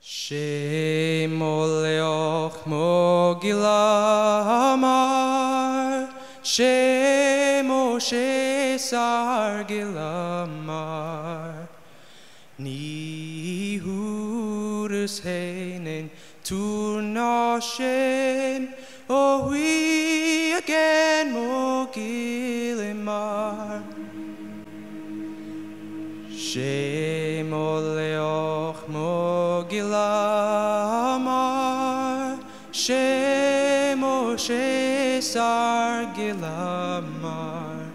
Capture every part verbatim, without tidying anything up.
Shemoleoch mogilamar, Shemo shesar gilamar, Nihurus heinen turnoshen, oh we again mogilimar. Shemoleoch mogilamar, Shemo shesar gilamar,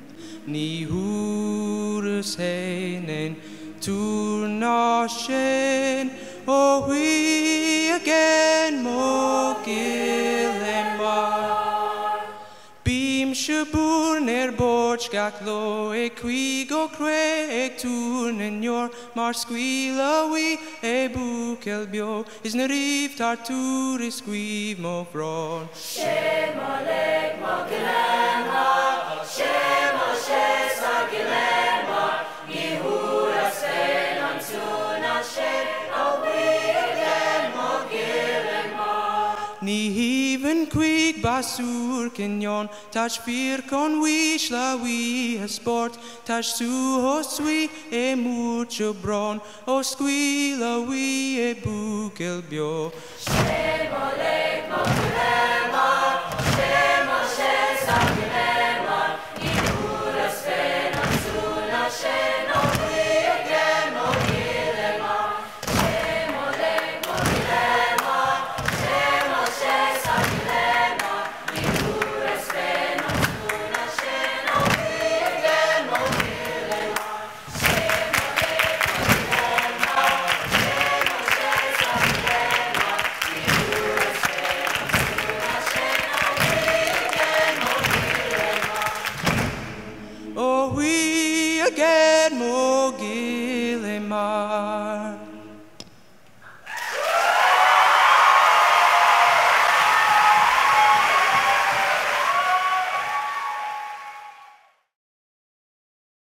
Nihurus heinen turnoshen, oh we again mogilimar. Bim shabur ner borch gak lo e quigo cre turnen yor mar squila we e bukel bio is neriv tartur squiv mo fron. Shemolek mogilemar, Shemo shesar gilemar, Yehuras venon tunashen, oh we again mogilemar. Ni even quick basur kenyon, touch fir con wish la we a sport, touch su hoswi e mucho bron, o squila we e bukel bio. Shemolek mogilemar.